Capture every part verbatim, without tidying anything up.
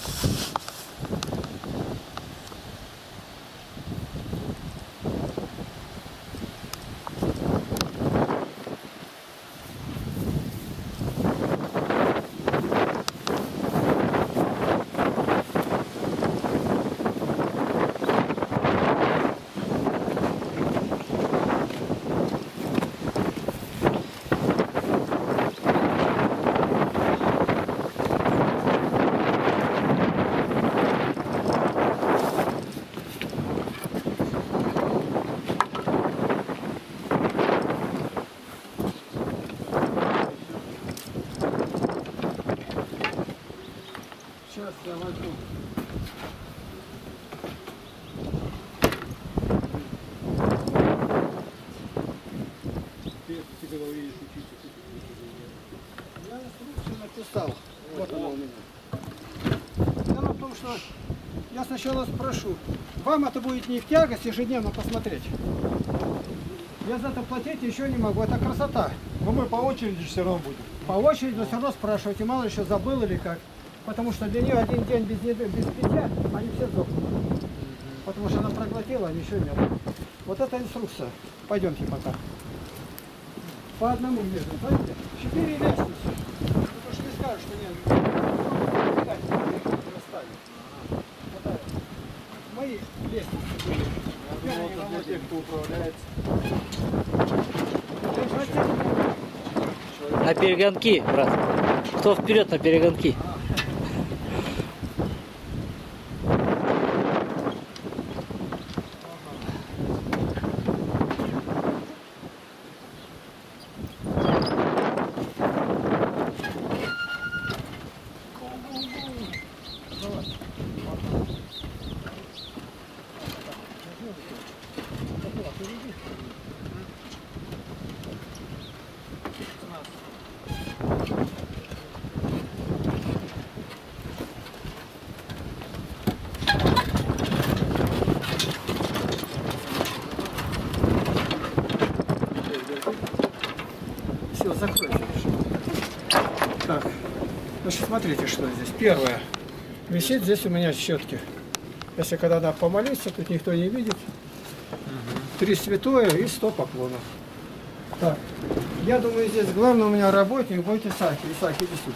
Сейчас я возьму. Я инструкцию написал. Вот она у меня. Дело в том, что я сначала спрошу, вам это будет не в тягость ежедневно посмотреть? Я за это платить еще не могу. Это красота. Но мы по очереди все равно будем. По очереди, но все равно спрашивайте, мало еще забыл или как. Потому что для нее один день без, еды, без питья, они все сдохнут. Потому что она проглотила, а ничего нет. Вот это инструкция. Пойдемте пока. По одному между. Смотрите, четыре лестницы. Потому что не скажешь, что нет. Вот так. Мои лестницы были. Я думал, это для тех, кто управляется. На перегонки, брат. Кто вперед на перегонки? Все, закройте. Так, значит, смотрите, что здесь. Первое. Висит здесь у меня щетки. Если когда надо помолиться, тут никто не видит. Три святое и сто поклонов. Так, я думаю, здесь главное у меня работник будет Исаак. Исаак, иди сюда.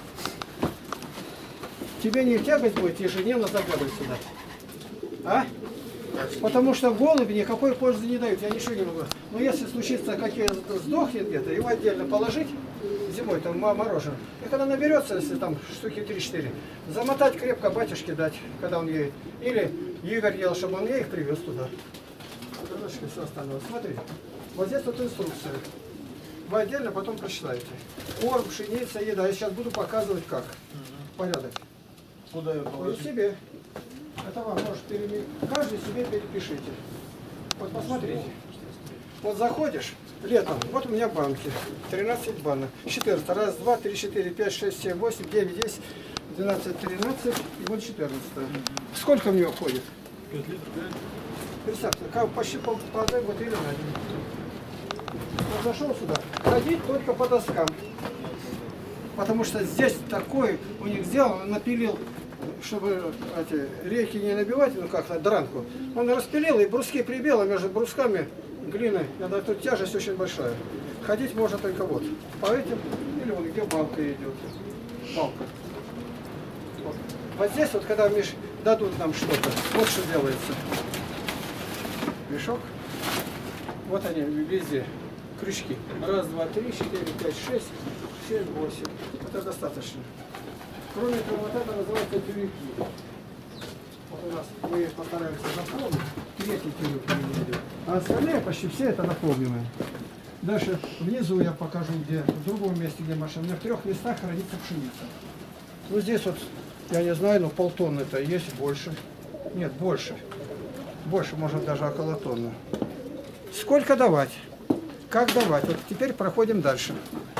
Тебе не в тягость будет ежедневно заглядывать сюда. А? Потому что голуби никакой пользы не дают, я ничего не могу. Но если случится, как я сдохнет где-то, его отдельно положить, зимой там мороженое. И когда наберется, если там штуки три-четыре, замотать крепко батюшке дать, когда он едет. Или Игорь ел, чтобы он мне их привез туда. Крылышки, все остальное. Смотрите, вот здесь вот инструкция. Вы отдельно потом прочитаете. Корм, пшеница, еда. Я сейчас буду показывать как. Порядок. Куда я Вы положу? себе. Это вам может переме... Каждый себе перепишите. Вот посмотрите. Вот заходишь летом, вот у меня банки. тринадцать банок. четырнадцать. Раз, два, три, четыре, пять, шесть, семь, восемь, девять, десять, двенадцать, тринадцать и вот четырнадцать. Сколько в нее входит? пять литров. Представьте, как почти по, по одной бутылке на день. Вот зашел сюда. Ходить только по доскам. Потому что здесь такой у них сделал, он напилил, чтобы эти реки не набивать, ну как-то дранку. Он распилил и бруски прибил, а между брусками глины, надо, тут тяжесть очень большая. Ходить можно только вот по этим, или вон где балка идет. Балка. Вот, вот здесь вот, когда Миш, дадут нам что-то, вот что делается. Мешок. Вот они везде. Крючки. Раз, два, три, четыре, пять, шесть, семь, восемь. Это достаточно. Кроме того, вот это называется тюрюки. Вот у нас мы постараемся запомнить. Третий тюрюк не идет. А остальные почти все это наполненные. Дальше внизу я покажу, где, в другом месте, где машина. У меня в трех местах хранится пшеница. Ну здесь вот, я не знаю, но полтонны-то есть больше. Нет, больше. Больше, может даже около тонны. Сколько давать? Как давать? Вот теперь проходим дальше.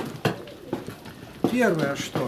Первое, что?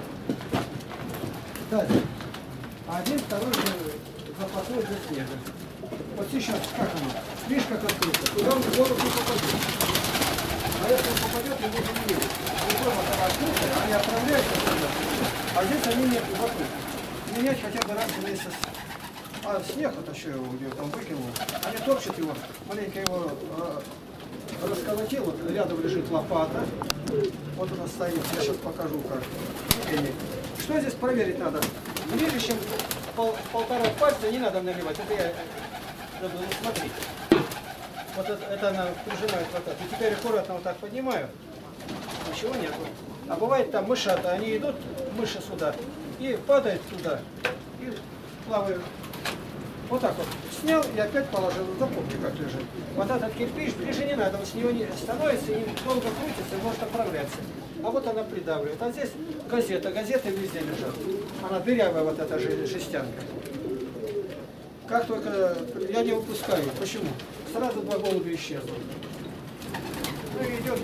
Дальше. Один, второй запасной для снега. Вот сейчас, как оно? Видишь, как открыто? Туда он в гору не попадет. А если он попадет, его не видит. Другой мотор открытый, они отправляются сюда. А здесь они нет, вокруг. менять хотя бы раз в месяц. А снег, вот еще его где там выкинул, они торчат его, маленько его э, расколотил, вот рядом лежит лопата. Вот она стоит, я сейчас покажу как. Что здесь проверить надо? Ближе, чем пол, полтора пальца не надо наливать. Это я, надо смотреть. Вот это, это она прижимает вот так. И теперь аккуратно вот так поднимаю. Ничего нету. А бывает там мышата, они идут, мыши сюда, и падают туда, и плавают. Вот так вот. Снял и опять положил. Запомни, как лежит. Вот этот кирпич ближе не надо, он с него не становится и долго крутится, и может отправляться. А вот она придавливает. А здесь газета. Газеты везде лежат. Она дырявая, вот эта жестянка. Как только я не выпускаю. Почему? Сразу два голубя исчезнут. Ну и идет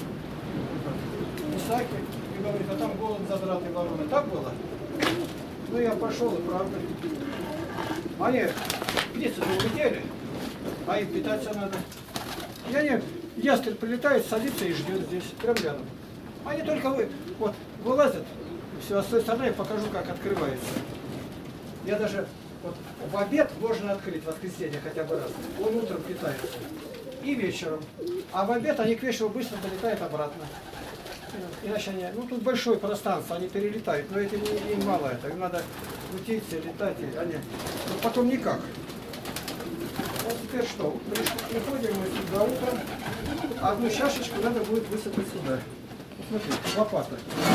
Исаки и говорит, а там голубь задратый вороны. Так было? Ну я пошел, и правда. Они птицы улетели, а им питаться надо. И они, ястреб прилетает, садится и ждет здесь, прям рядом. Они только вы, вот, вылазят, все, а с той стороны я покажу, как открывается. Я даже, вот, в обед можно открыть, в воскресенье хотя бы раз. Он утром питается. И вечером. А в обед они к вечеру быстро долетают обратно. Иначе они, ну тут большое пространство, они перелетают, но этим им мало это, им надо крутиться, летать, и они, ну, потом никак. Вот теперь что, приходим мы сюда утром, одну чашечку надо будет высыпать сюда. Смотрите, лопата.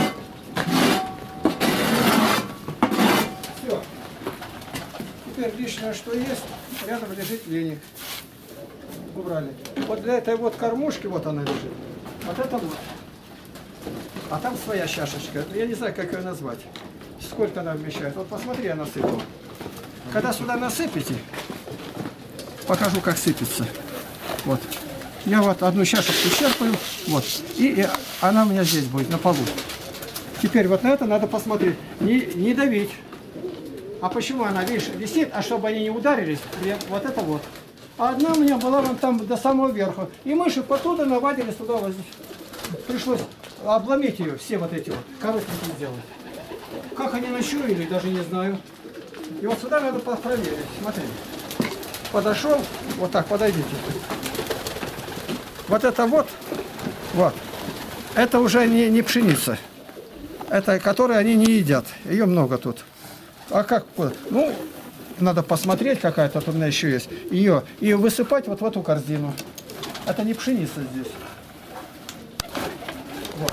Все. Теперь лишнее, что есть, рядом лежит веник. Убрали. Вот для этой вот кормушки, вот она лежит. Вот это вот. А там своя чашечка. Я не знаю, как ее назвать. Сколько она вмещает. Вот посмотри, я насыпал. Когда сюда насыпите, покажу, как сыпется. Вот. Я вот одну чашечку черпаю. Вот. И, и она у меня здесь будет, на полу. Теперь вот на это надо посмотреть. Не, не давить. А почему она, видишь, висит, а чтобы они не ударились, вот это вот. А одна у меня была вон там до самого верха. И мыши потуда навадились туда. Вот. Пришлось обломить ее, все вот эти вот, коротенькие сделать. Как они нащурили, даже не знаю. И вот сюда надо проверить. Смотри. Подошел, вот так, подойдите. Вот это вот, вот. Это уже не, не пшеница. Это, которую они не едят. Ее много тут. А как? Ну, надо посмотреть, какая тут у меня еще есть. Ее. И высыпать вот в эту корзину. Это не пшеница здесь. Вот.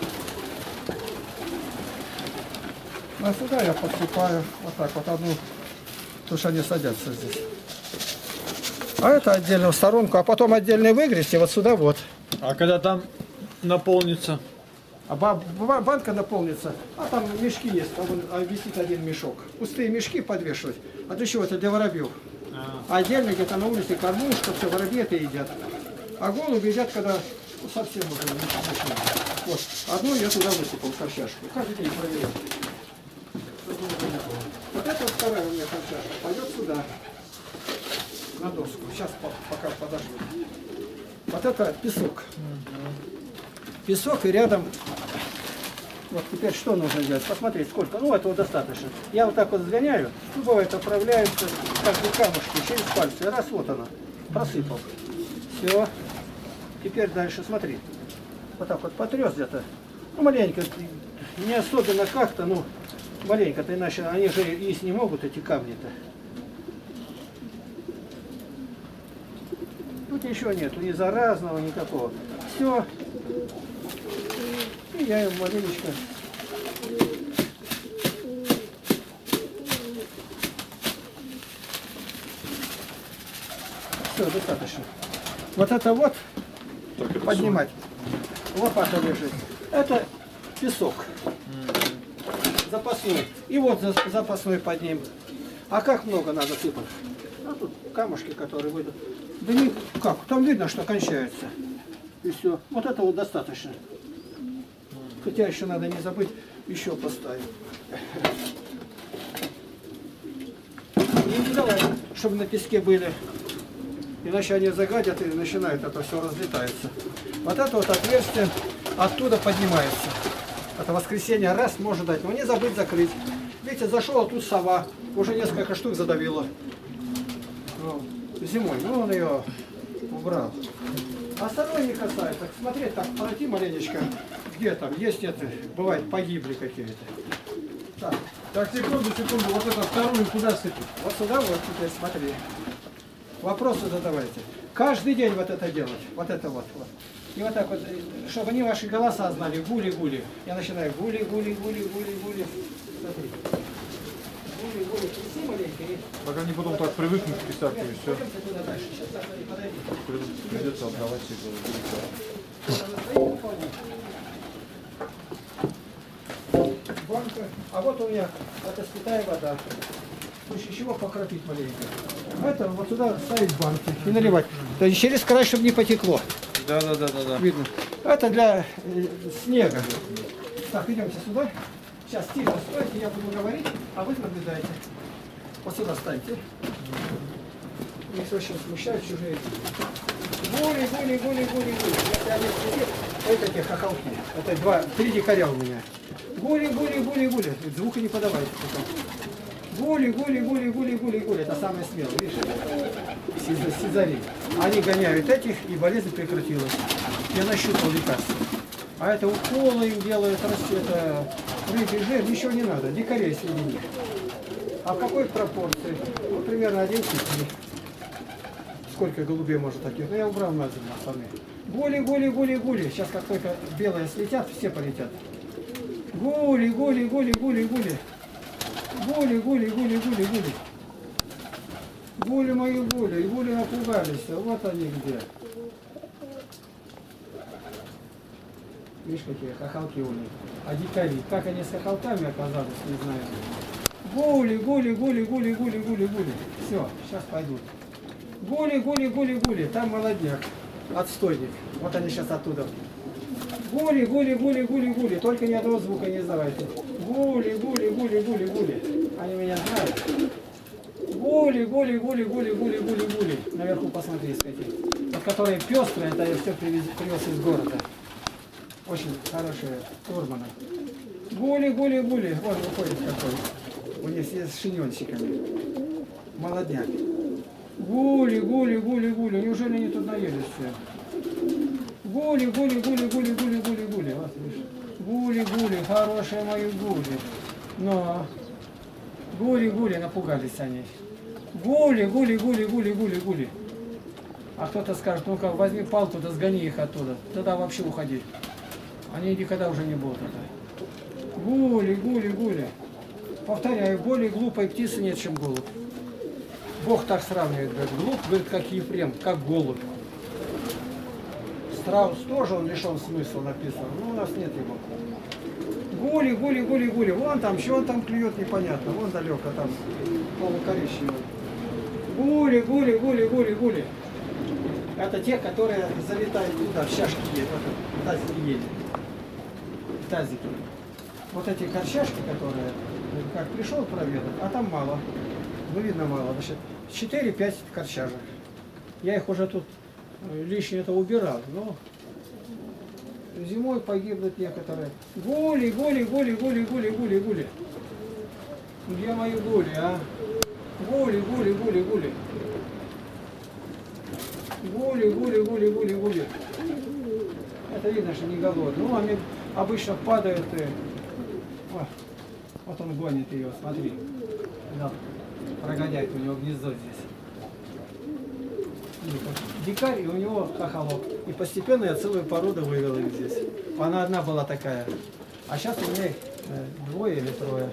А сюда я подсыпаю вот так вот одну, потому что они садятся здесь. А это отдельно в сторонку, а потом отдельно выгрести вот сюда вот. А когда там наполнится? А банка наполнится, а там мешки есть, а висит один мешок. Пустые мешки подвешивать. А для чего? Это для воробьев. А. А отдельно где-то на улице кормушка, все, воробьи это едят. А голуби едят, когда ну, совсем уже ничего. Вот, одну я туда высыпал, ковчашку. Каждый день проверяю. Вот это вот вторая у меня ковчашка. Пойдет сюда, на доску. Сейчас пока подожду. Вот это песок. Песок и рядом. Вот теперь что нужно делать? Посмотреть, сколько. Ну, этого достаточно. Я вот так вот сгоняю. Ну, бывает, отправляется каждый камушки через пальцы. Раз, вот она. Просыпал. Все. Теперь дальше смотри. Вот так вот потряс где-то. Ну, маленько. Не особенно как-то, ну, маленько-то, иначе они же есть не могут, эти камни-то. Тут ничего нету, ни заразного, никакого. Все. И я им маленечко. Все, достаточно. Вот это вот это поднимать. Все. Лопата лежит. Это песок. Mm-hmm. Запасной. И вот запасной под ним. А как много надо сыпать? А тут камушки, которые выйдут. Да не как, там видно, что кончается. И все. Вот это вот достаточно. Хотя еще надо не забыть, еще поставить. Не давай, чтобы на песке были. Иначе они загадят и начинают, это все разлетается. Вот это вот отверстие оттуда поднимается. Это воскресенье раз можно дать, но не забыть закрыть. Ведь видите, зашел, а тут сова. Уже несколько штук задавила. Ну, зимой. Ну, он ее убрал. А остальное не касается. Так, смотреть, так, пройти маленечко. Где там? Есть это? Бывает, погибли какие-то. Так. Так, секунду, секунду, вот это вторую куда сыпать? Вот сюда, вот теперь смотри. Вопросы задавайте. Каждый день вот это делать. Вот это вот. вот. И вот так вот, чтобы они ваши голоса знали. Гули-гули. Я начинаю гули-гули-гули-гули-гули. Смотри. Гули-гули. Тряси маленько. И... Пока они потом так привыкнут к писарке и все. Пойдемте туда дальше. Сейчас, смотри, подойди. Придется отдавать себе. Банка. А вот у меня это святая вода. В случае чего покропить маленько. А это вот сюда ставить банки и наливать. То есть через край, чтобы не потекло. Да, да, да, да, да. Видно. Это для э, снега. Так, идемте сюда. Сейчас тихо стойте, я буду говорить, а вы наблюдаете. Вот сюда станьте. Их очень смущают чужие. Гули, гули, гули, гули, гули. Если они сидят, это те хохолки. Это два, три дикаря у меня. Гули, гули, гули, гули. Звука не подавайте. Гули, гули, гули, гули, гули, гули. Это самое смелое. Видишь? Сизари. Они гоняют этих, и болезнь прекратилась. Я нащупал лекарство. А это уколы им делают, это рыбий жир, ничего не надо. Дикарей среди них. А в какой пропорции? Ну, примерно один к пяти. Сколько голубей может таких? Ну, я убрал на землю остальные. Гули, гули, гули, гули. Сейчас как только белые слетят, все полетят. Гули, гули, гули, гули, гули. Гули, гули, гули, гули, гули. Гули мои гули, и гули напугались. Вот они где. Видишь, какие хохолки у них. А дикари, как они с хохолками оказались, не знаю. Гули, гули, гули, гули, гули, гули, гули. Все, сейчас пойдут. Гули, гули, гули, гули. Там молодняк, отстойник. Вот они сейчас оттуда. Гули, гули, гули, гули, гули. Только ни одного звука не издавайте. Гули, гули, гули, гули, гули. Они меня знают. Гули, гули, гули, гули, гули, гули, гули. Наверху посмотри, какие. Вот которые пестрые, это я все привез, привез из города. Очень хорошие турманы. Гули, гули, гули. Вот выходит какой. У них все с шиньончиками. Молодняк. Гули, гули, гули, гули. Неужели они тут наелись все? Гули, гули, гули, гули, гули, гули, гули. Вот, видишь. Гули, гули, хорошие мои гули. Но гули, гули, напугались они. Гули, гули, гули, гули, гули, гули. А кто-то скажет, ну-ка, возьми палку, да сгони их оттуда. Тогда вообще уходи. Они никогда уже не будут это. Гули, гули, гули. Повторяю, более глупой птицы нет, чем голубь. Бог так сравнивает, говорит, глуп, говорит, как Ефрем, как голубь. Страус тоже он лишен смысла написан, но у нас нет его. Гули, гули, гули, гули. Вон там, что он там клюет, непонятно. Вон далеко там, полукоричневый. Гули, гули, гули, гули, гули. Это те, которые залетают туда, в чашки едут, в тазики едут. В тазики. Вот эти корчашки, которые, как пришел проведать, а там мало. Ну, видно, мало. Значит, четыре-пять корчажек. Я их уже тут лишнее-то убирал, но зимой погибнут некоторые. Гули, гули, гули, гули, гули, гули, гули. Где мои гули, а? Гули, гули, гули, гули. Гули, гули, гули, гули, гули. Это видно, что не голодные. Ну, они обычно падают и... О, вот он гонит ее, смотри. Да. Прогоняет у него гнездо здесь. Дикарь, и у него хохолок. И постепенно я целую породу вывел их здесь. Она одна была такая. А сейчас у меня их двое или трое.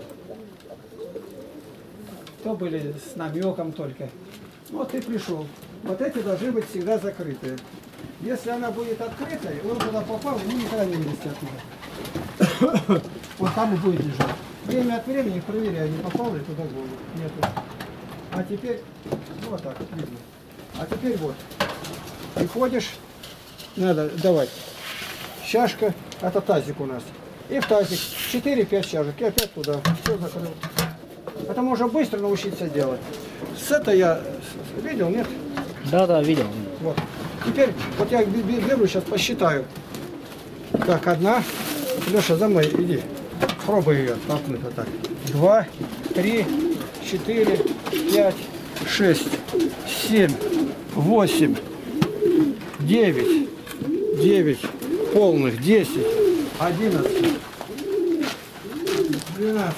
То были с намеком только. Вот ты пришел. Вот эти должны быть всегда закрытые. Если она будет открытой, он туда попал, ему никогда не вылезти оттуда. Вот там и будет лежать. Время от времени проверяю, не попал ли туда голову. Нету. А теперь, ну вот так вот видно. А теперь вот. Приходишь, надо давать. Чашка, это тазик у нас. И в тазик четыре-пять чашек. И опять туда. Все закрыл. Это можно быстро научиться делать. С этой я видел, нет? Да, да, видел. Вот. Теперь, вот я беру, сейчас посчитаю. Так, одна. Леша, за мной иди. Пробуй ее толкнуть вот так. Два, три, четыре, пять, шесть, семь, восемь, девять, девять полных, десять, одиннадцать, двенадцать.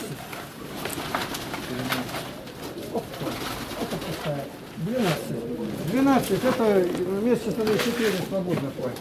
двенадцать. двенадцать это вместе с нами четыре свободно хватит.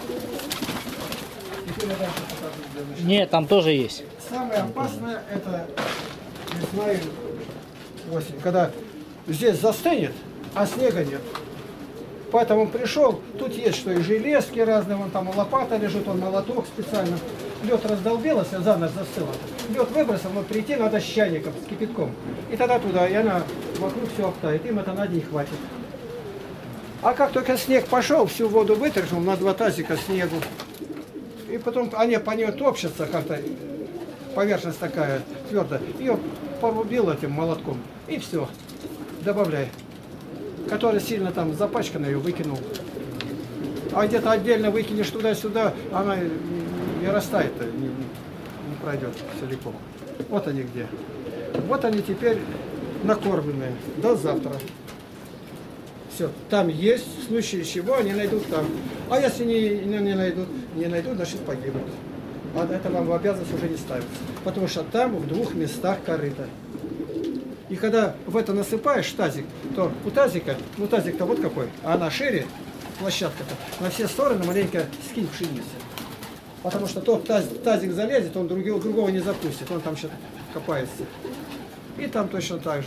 Теперь я дальше покажу, где начать. Нет, там тоже есть. Самое опасное это весна и осень, когда здесь застынет, а снега нет. Поэтому пришел, тут есть что и железки разные, вон там и лопата лежит, он молоток специально. Лед раздолбился, за ночь застыло. Лед выбросил, но прийти надо с чайником, с кипятком. И тогда туда, и она вокруг все обтает, им это на день хватит. А как только снег пошел, всю воду вытряхнул на два тазика снегу. И потом они по ней топчатся как-то, поверхность такая твердая. Ее порубил этим молотком. И все. Добавляй. Который сильно там запачкан, ее выкинул. А где-то отдельно выкинешь туда-сюда, она не растает, не, не, не пройдет целиком. Вот они где. Вот они теперь накормленные. До завтра. Все, там есть, в случае чего они найдут там. А если не, не, не найдут, не найдут, значит погибнут. А это вам в обязанность уже не ставится. Потому что там в двух местах корыто. И когда в это насыпаешь тазик, то у тазика, ну тазик-то вот какой, а она шире, площадка-то, на все стороны маленько скинь пшеницы. Потому что тот таз, тазик залезет, он другого, другого не запустит, он там сейчас копается. И там точно так же.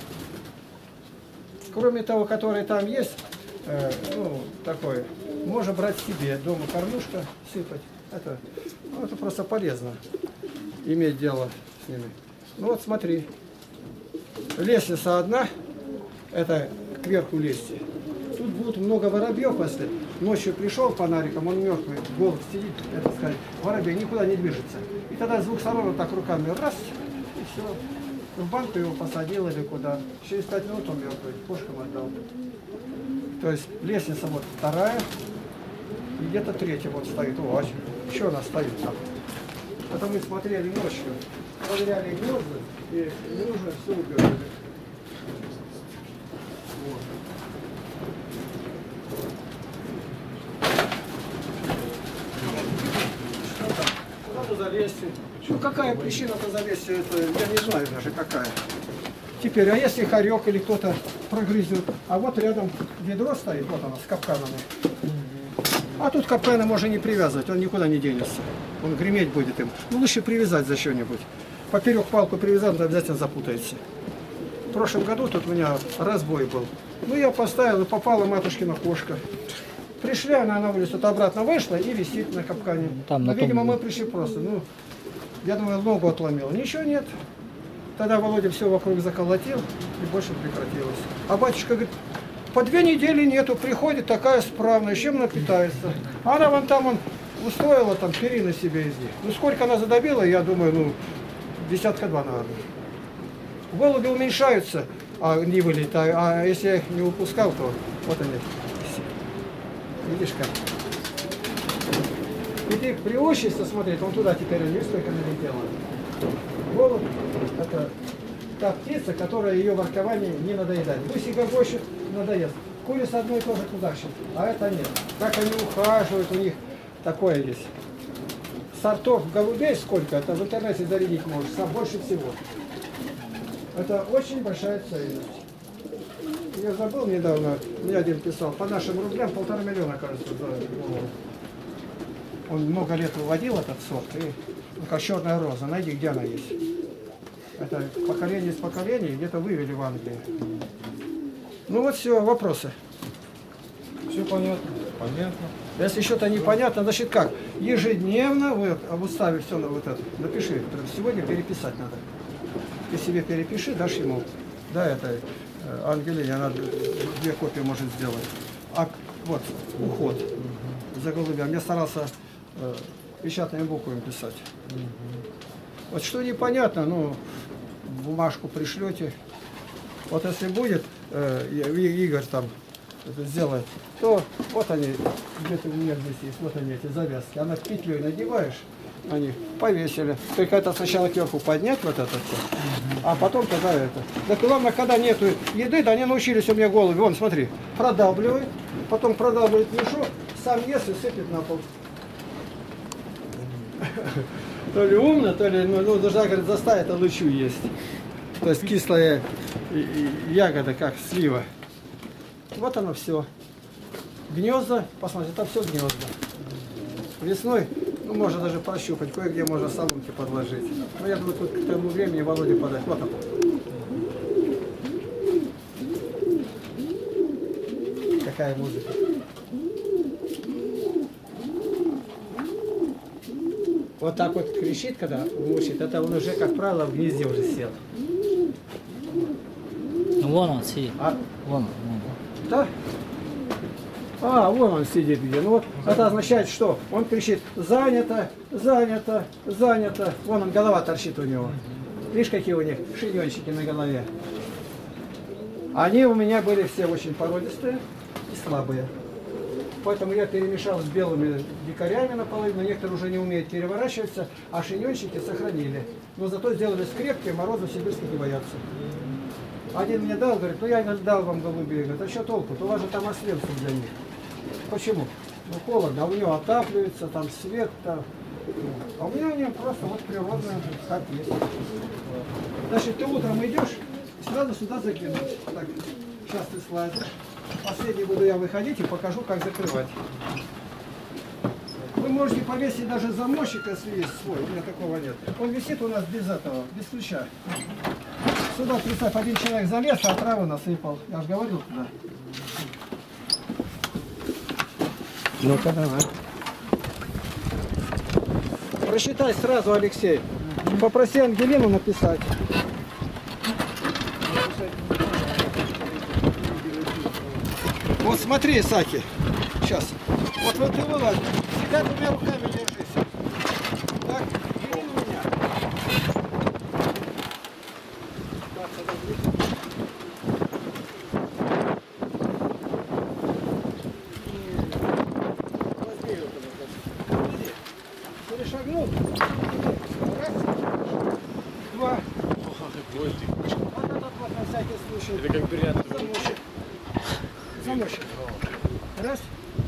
Кроме того, который там есть, э, ну, такой, можно брать себе дома кормушка, сыпать. Это, ну, это просто полезно, иметь дело с ними. Ну вот смотри, лестница одна, это кверху лезть. Тут будет много воробьев, если ночью пришел фонариком, он мертвый, голод сидит, это сказать, воробей никуда не движется. И тогда с двух сторон вот так руками раз, и все. В банку его посадил или куда. Через пять минут он мертвый, кошкам отдал. То есть лестница вот вторая, и где-то третья вот стоит. О, а что она стоит там? Это мы смотрели ночью, проверяли гнезда, и не нужно все убирали. Вот. Что там? Куда-то залезть. Ну какая причина-то залезть, это я не знаю даже какая. Теперь, а если хорек или кто-то прогрызет, а вот рядом ведро стоит, вот оно, с капканами. А тут капканы можно не привязывать, он никуда не денется. Он греметь будет им. Ну лучше привязать за что-нибудь. Поперек палку привязать, то обязательно запутается. В прошлом году тут у меня разбой был. Ну я поставил, и попала матушкина кошка. Пришли, она на улицу, обратно вышла и висит на капкане. Там, ну, на видимо, том... мы пришли просто. Ну, я думаю, ногу отломил. Ничего нет. Тогда Володя все вокруг заколотил, и больше прекратилось. А батюшка говорит, по две недели нету, приходит такая справная, чем она питается. А она вон там, он устроила там перины себе из них. Ну, сколько она задавила, я думаю, ну, десятка два, наверное. Голуби уменьшаются, а не вылетают. А если я их не выпускал, то вот они. Видишь как? И ты приучишься смотреть, он туда теперь, видишь, сколько налетело. Голубь – это та птица, которая ее воркование не надоедает. Гусика больше надоест. Курица одно и то же туда же, а это нет. Как они ухаживают, у них такое есть. Сортов голубей сколько, это в интернете зарядить можешь, сам больше всего. Это очень большая ценность. Я забыл недавно, мне один писал, по нашим рублям полтора миллиона, кажется, за голову. Он много лет выводил этот сорт, и ну, как черная роза, найди, где она есть. Это поколение из поколения где-то вывели в Англии. Ну вот все, вопросы. Все понятно. Понятно. Если что-то непонятно, значит как? Ежедневно вы об уставе все на вот это. Напиши, сегодня переписать надо. Ты себе перепиши, дашь ему. Да, это Ангелине, она две копии может сделать. А вот, уход за голубями. Я старался э, печатными буквами писать. Вот что непонятно, ну, бумажку пришлете. Вот если будет, э, Игорь там это сделает, то вот они, где-то у меня здесь есть, вот они эти завязки. Она петлей надеваешь, и Они повесили. Только это сначала кверху поднять вот это все, а потом тогда это. Да главное, когда нету еды, да они научились у меня голуби. Вон, смотри, продавливает, потом продавливает мешок, сам ест и сыпет на пол. То ли умно, то ли, ну, должна, говорит, заставить это лучу есть. То есть кислая ягода, как слива. Вот оно все. Гнезда, посмотрите, это все гнезда. Весной, ну, можно даже прощупать, кое-где можно соломки подложить. Но я думаю, тут к тому времени Володе подать. Вот он. Какая музыка. Вот так вот кричит, когда мучит, это он уже, как правило, в гнезде уже сел. Вон он сидит. А? Вон он. Вон. Да? А, вон он сидит где. Ну вот, это означает, что он кричит: занято, занято, занято. Вон он, голова торчит у него. Видишь, какие у них шиньончики на голове. Они у меня были все очень породистые и слабые. Поэтому я перемешал с белыми дикарями наполовину. Некоторые уже не умеют переворачиваться, а шиньончики сохранили. Но зато сделались крепкие, морозов сибирских не боятся. Один мне дал, говорит: ну я дал вам голубей. Говорит: а что толку-то? У вас же там ослепцы для них. Почему? Ну холодно, а у него отапливается, там свет, там. А у меня у него просто вот природная, как есть. Значит, ты утром идешь, сразу сюда закинуть. Так, сейчас ты слазишь. Последний буду я выходить и покажу, как закрывать. Вы можете повесить даже замочек, если есть свой. У меня такого нет. Он висит у нас без этого, без ключа. Сюда, представь, один человек залез, а травы насыпал. Я же говорил туда. Ну-ка, давай. Просчитай сразу, Алексей. Попроси Ангелину написать. Вот смотри, Саки. Сейчас. Вот, вот ты вылазишь. Всегда двумя руками держись. Так, бери на меня. Так, подожди. Возьми его туда. Иди. Перешагнул. Раз. Два. Вот этот вот на всякий случай. Это как бриллиант. Замочек. Замочек. Раз.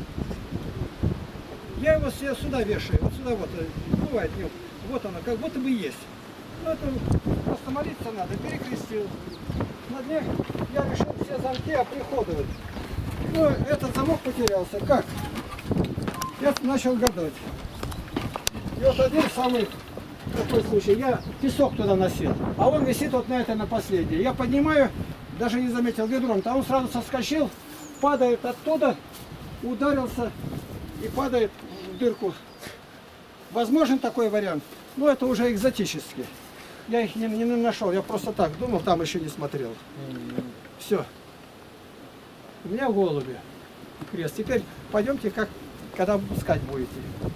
Я его себе сюда вешаю. Вот сюда вот. Бывает нет. Вот оно, как будто бы есть. Ну, это просто молиться надо. Перекрестил. На дне я решил все замки оприходовать. Ну, этот замок потерялся. Как? Я начал гадать. И вот один самый такой случай. Я песок туда носил. А он висит вот на это на последнее. Я поднимаю, даже не заметил ведром. Там он сразу соскочил, падает оттуда, ударился и падает в дырку. Возможен такой вариант? Но это уже экзотический. Я их не, не нашел, я просто так думал, там еще не смотрел. Все. У меня голуби. Крест. Теперь пойдемте, как, когда выпускать будете.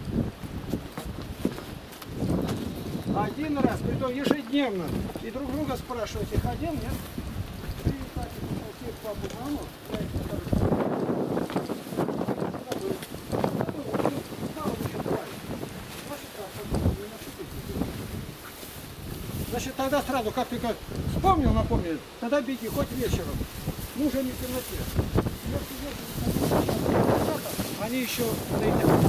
Один раз, притом ежедневно. И друг друга спрашиваете, ходил, нет? И так, и папу, маму, значит, тогда сразу, как только вспомнил, напомнил, тогда беги, хоть вечером. Ну, уже не в темноте. Они еще доедят.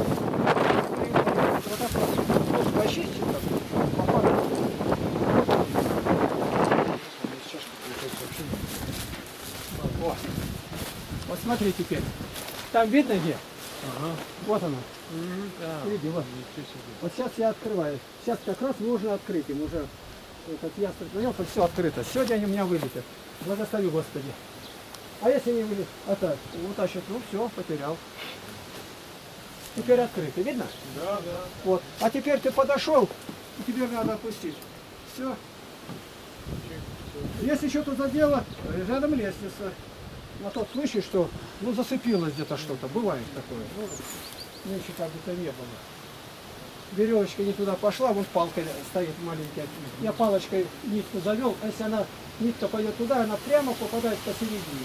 Вот почистить так, попадает. О. Вот смотри теперь. Там видно где? Ага. Вот она. Mm-hmm. Види, вот. Вот сейчас я открываю. Сейчас как раз можно открыть им уже. Этот ястреб на все открыто. Сегодня они у меня вылетят. Благослови, Господи. А если не вылетят, это утащат, ну все, потерял. Теперь открыто, видно? Да, да. Вот. А теперь ты подошел, и теперь надо опустить. Все. Если что-то задело, рядом лестница. На тот случай, что ну зацепилось где-то что-то. Бывает такое. Ну, меньше как будто не было. Веревочка не туда пошла, вот палка стоит маленькая. Я палочкой нитку завел, а если она нитка пойдет туда, она прямо попадает посередине.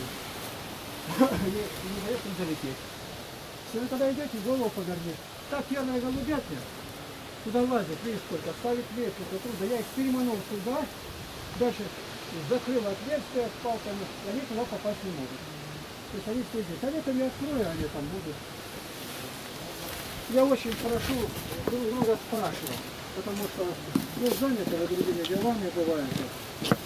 Не дает им залететь. Если вы тогда идете, голову поверни. Так, первая голубятня. Туда лазят, видишь сколько, ставить лестницу трудно. Я их переманул туда, дальше закрыл отверстие с палками, и они туда попасть не могут. То есть они все здесь. А летом я открою, они там будут. Я очень прошу друг друга спрашивать, потому что ну, заняты другими делами бывает.